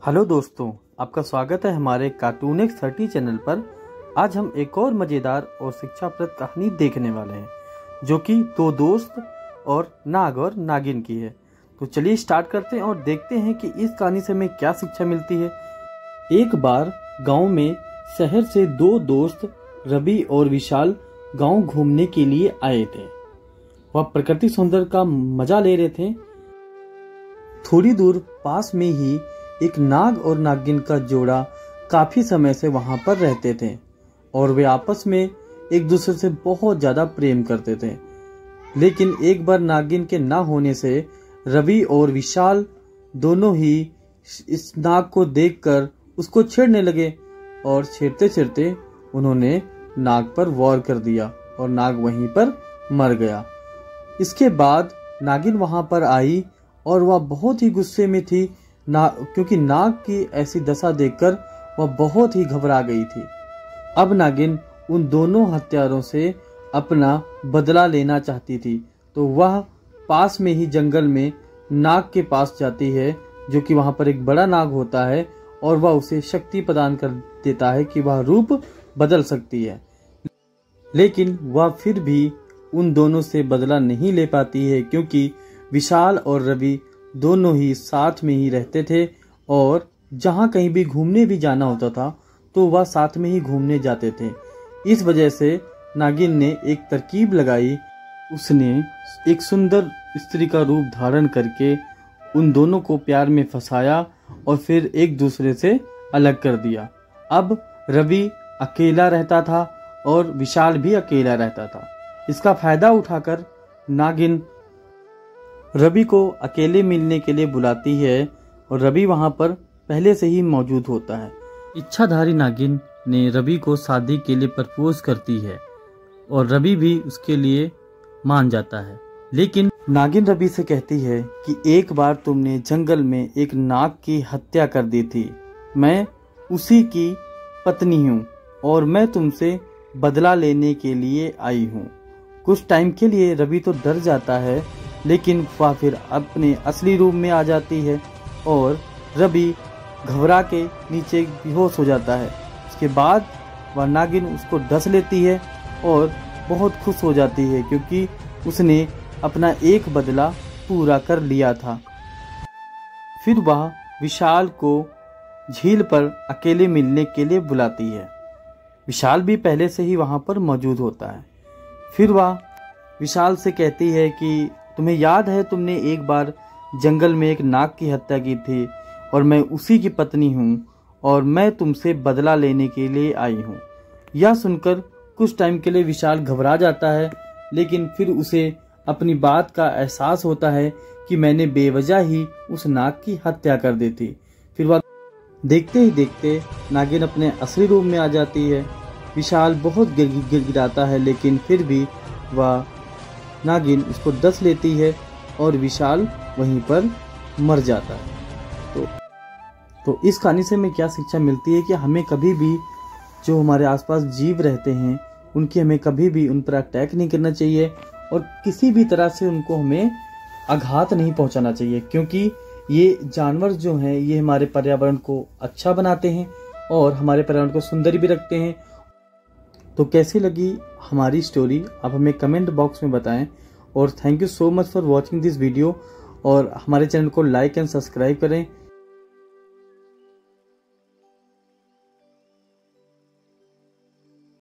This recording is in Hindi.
हेलो दोस्तों, आपका स्वागत है हमारे कार्टून एक्स 30 चैनल पर। आज हम एक और मज़ेदार और शिक्षाप्रद कहानी देखने वाले हैं, जो कि दो दोस्त और नाग और नागिन की है। तो चलिए स्टार्ट करते हैं और देखते हैं कि इस कहानी से हमें क्या शिक्षा मिलती है। एक बार गांव में शहर से दो दोस्त रवि और विशाल गांव घूमने के लिए आए थे। वह प्रकृति सौंदर्य का मजा ले रहे थे। थोड़ी दूर पास में ही एक नाग और नागिन का जोड़ा काफी समय से वहां पर रहते थे और वे आपस में एक दूसरे से बहुत ज्यादा प्रेम करते थे। लेकिन एक बार नागिन के ना होने से रवि और विशाल दोनों ही इस नाग को देखकर उसको छेड़ने लगे और छेड़ते छेड़ते उन्होंने नाग पर वार कर दिया और नाग वहीं पर मर गया। इसके बाद नागिन वहां पर आई और वह बहुत ही गुस्से में थी क्योंकि नाग की ऐसी दशा देखकर वह बहुत ही घबरा गई थी। अब नागिन उन दोनों हत्यारों से अपना बदला लेना चाहती थी, तो वह पास में ही जंगल में नाग के पास जाती है, जो कि वहां पर एक बड़ा नाग होता है और वह उसे शक्ति प्रदान कर देता है कि वह रूप बदल सकती है। लेकिन वह फिर भी उन दोनों से बदला नहीं ले पाती है, क्योंकि विशाल और रवि दोनों ही साथ में ही रहते थे और जहां कहीं भी घूमने भी जाना होता था तो वह साथ में ही घूमने जाते थे। इस वजह से नागिन ने एक तरकीब लगाई। उसने एक सुंदर स्त्री का रूप धारण करके उन दोनों को प्यार में फंसाया और फिर एक दूसरे से अलग कर दिया। अब रवि अकेला रहता था और विशाल भी अकेला रहता था। इसका फायदा उठाकर नागिन रवि को अकेले मिलने के लिए बुलाती है और रवि वहां पर पहले से ही मौजूद होता है। इच्छाधारी नागिन ने रवि को शादी के लिए प्रपोज करती है और रवि भी उसके लिए मान जाता है। लेकिन नागिन रवि से कहती है कि एक बार तुमने जंगल में एक नाग की हत्या कर दी थी, मैं उसी की पत्नी हूँ और मैं तुमसे बदला लेने के लिए आई हूँ। कुछ टाइम के लिए रवि तो डर जाता है, लेकिन वह फिर अपने असली रूप में आ जाती है और रवि घबरा के नीचे बेहोश हो जाता है। उसके बाद वह नागिन उसको डस लेती है और बहुत खुश हो जाती है, क्योंकि उसने अपना एक बदला पूरा कर लिया था। फिर वह विशाल को झील पर अकेले मिलने के लिए बुलाती है। विशाल भी पहले से ही वहां पर मौजूद होता है। फिर वह विशाल से कहती है कि तुम्हें याद है, तुमने एक बार जंगल में एक नाग की हत्या की थी और मैं उसी की पत्नी हूँ और मैं तुमसे बदला लेने के लिए आई हूँ। यह सुनकर कुछ टाइम के लिए विशाल घबरा जाता है, लेकिन फिर उसे अपनी बात का एहसास होता है कि मैंने बेवजह ही उस नाग की हत्या कर दी थी। फिर वह देखते ही देखते नागिन अपने असली रूप में आ जाती है। विशाल बहुत गिड़गिड़ाता है, लेकिन फिर भी वह नागिन उसको डस लेती है और विशाल वहीं पर मर जाता है। तो इस कहानी से हमें क्या शिक्षा मिलती है कि हमें कभी भी जो हमारे आसपास जीव रहते हैं उनकी हमें कभी भी उन पर अटैक नहीं करना चाहिए और किसी भी तरह से उनको हमें आघात नहीं पहुंचाना चाहिए, क्योंकि ये जानवर जो हैं ये हमारे पर्यावरण को अच्छा बनाते हैं और हमारे पर्यावरण को सुंदर भी रखते हैं। तो कैसी लगी हमारी स्टोरी आप हमें कमेंट बॉक्स में बताएं और thank you so much for watching this video और हमारे चैनल को लाइक एंड सब्सक्राइब करें।